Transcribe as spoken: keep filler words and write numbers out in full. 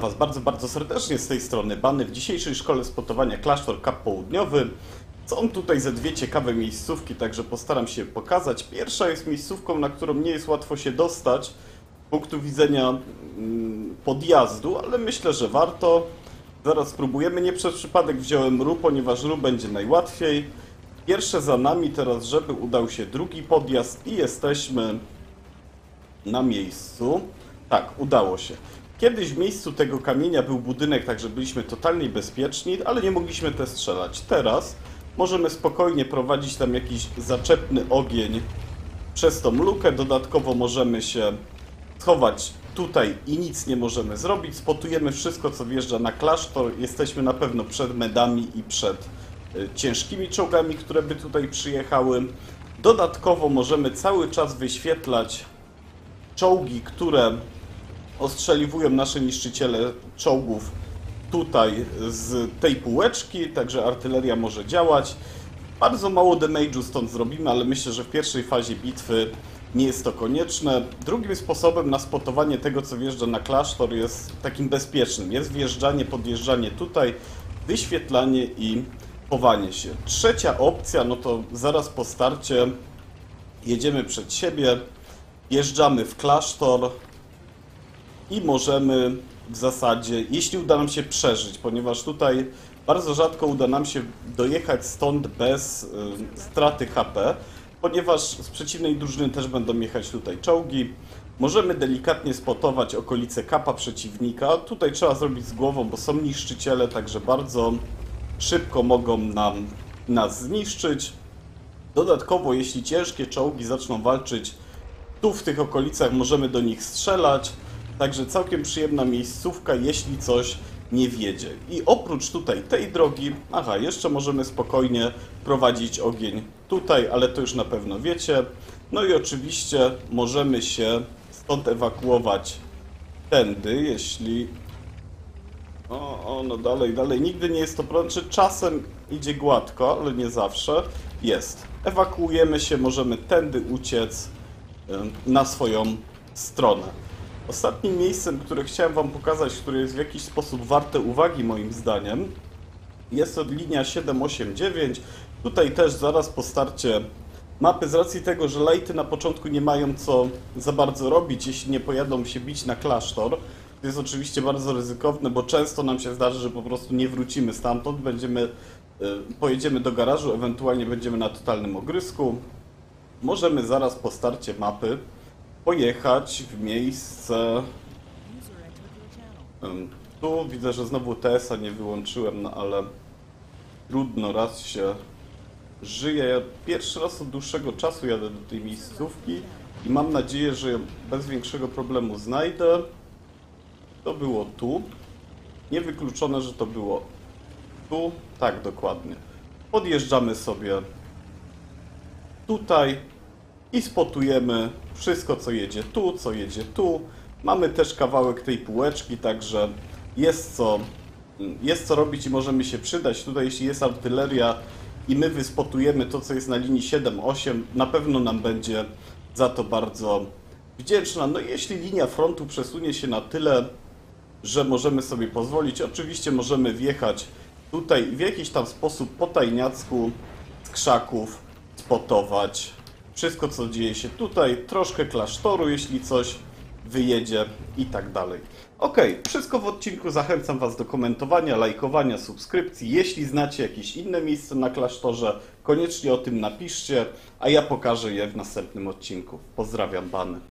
Was bardzo, bardzo serdecznie z tej strony Bany. W dzisiejszej szkole spotowania klasztor Kap Południowy są tutaj ze dwie ciekawe miejscówki, także postaram się pokazać. Pierwsza jest miejscówką, na którą nie jest łatwo się dostać z punktu widzenia mm, podjazdu, ale myślę, że warto. Zaraz spróbujemy. Nie przez przypadek wziąłem Ru, ponieważ Ru będzie najłatwiej. Pierwsze za nami, teraz żeby udał się drugi podjazd i jesteśmy na miejscu. Tak, udało się. Kiedyś w miejscu tego kamienia był budynek, także byliśmy totalnie bezpieczni, ale nie mogliśmy też strzelać. Teraz możemy spokojnie prowadzić tam jakiś zaczepny ogień przez tą lukę. Dodatkowo możemy się schować tutaj i nic nie możemy zrobić. Spotujemy wszystko, co wjeżdża na klasztor. Jesteśmy na pewno przed medami i przed y, ciężkimi czołgami, które by tutaj przyjechały. Dodatkowo możemy cały czas wyświetlać czołgi, które ostrzeliwują nasze niszczyciele czołgów tutaj z tej półeczki, także artyleria może działać. Bardzo mało damage'u stąd zrobimy, ale myślę, że w pierwszej fazie bitwy nie jest to konieczne. Drugim sposobem na spotowanie tego, co wjeżdża na klasztor, jest takim bezpiecznym. Jest wjeżdżanie, podjeżdżanie tutaj, wyświetlanie i chowanie się. Trzecia opcja, no to zaraz po starcie jedziemy przed siebie, wjeżdżamy w klasztor i możemy w zasadzie, jeśli uda nam się przeżyć, ponieważ tutaj bardzo rzadko uda nam się dojechać stąd bez y, straty H P, ponieważ z przeciwnej drużyny też będą jechać tutaj czołgi. Możemy delikatnie spotować okolice kapa przeciwnika. Tutaj trzeba zrobić z głową, bo są niszczyciele, także bardzo szybko mogą nam nas zniszczyć. Dodatkowo, jeśli ciężkie czołgi zaczną walczyć tu w tych okolicach, możemy do nich strzelać. Także całkiem przyjemna miejscówka, jeśli coś nie wiedzie. I oprócz tutaj tej drogi, aha, jeszcze możemy spokojnie prowadzić ogień tutaj, ale to już na pewno wiecie. No i oczywiście możemy się stąd ewakuować tędy, jeśli... O, o, no dalej, dalej. Nigdy nie jest to proste. Czasem idzie gładko, ale nie zawsze. Jest. Ewakuujemy się, możemy tędy uciec na swoją stronę. Ostatnim miejscem, które chciałem Wam pokazać, które jest w jakiś sposób warte uwagi moim zdaniem, jest to linia siedem osiem dziewięć. Tutaj też zaraz po starcie mapy, z racji tego, że lejty na początku nie mają co za bardzo robić, jeśli nie pojadą się bić na klasztor. To jest oczywiście bardzo ryzykowne, bo często nam się zdarzy, że po prostu nie wrócimy stamtąd, będziemy, pojedziemy do garażu, ewentualnie będziemy na totalnym ogrysku. Możemy zaraz po starcie mapy pojechać w miejsce... Tu widzę, że znowu T S a nie wyłączyłem, no ale trudno, raz się żyje. Ja pierwszy raz od dłuższego czasu jadę do tej miejscówki i mam nadzieję, że ją bez większego problemu znajdę. To było tu. Niewykluczone, że to było tu. Tak, dokładnie. Podjeżdżamy sobie tutaj i spotujemy wszystko, co jedzie tu, co jedzie tu. Mamy też kawałek tej półeczki, także jest co, jest co robić i możemy się przydać. Tutaj jeśli jest artyleria i my wyspotujemy to, co jest na linii siedem osiem, na pewno nam będzie za to bardzo wdzięczna. No i jeśli linia frontu przesunie się na tyle, że możemy sobie pozwolić, oczywiście możemy wjechać tutaj i w jakiś tam sposób po tajniacku z krzaków spotować wszystko, co dzieje się tutaj, troszkę klasztoru, jeśli coś wyjedzie i tak dalej. Ok, wszystko w odcinku. Zachęcam Was do komentowania, lajkowania, subskrypcji. Jeśli znacie jakieś inne miejsce na klasztorze, koniecznie o tym napiszcie, a ja pokażę je w następnym odcinku. Pozdrawiam, Bany.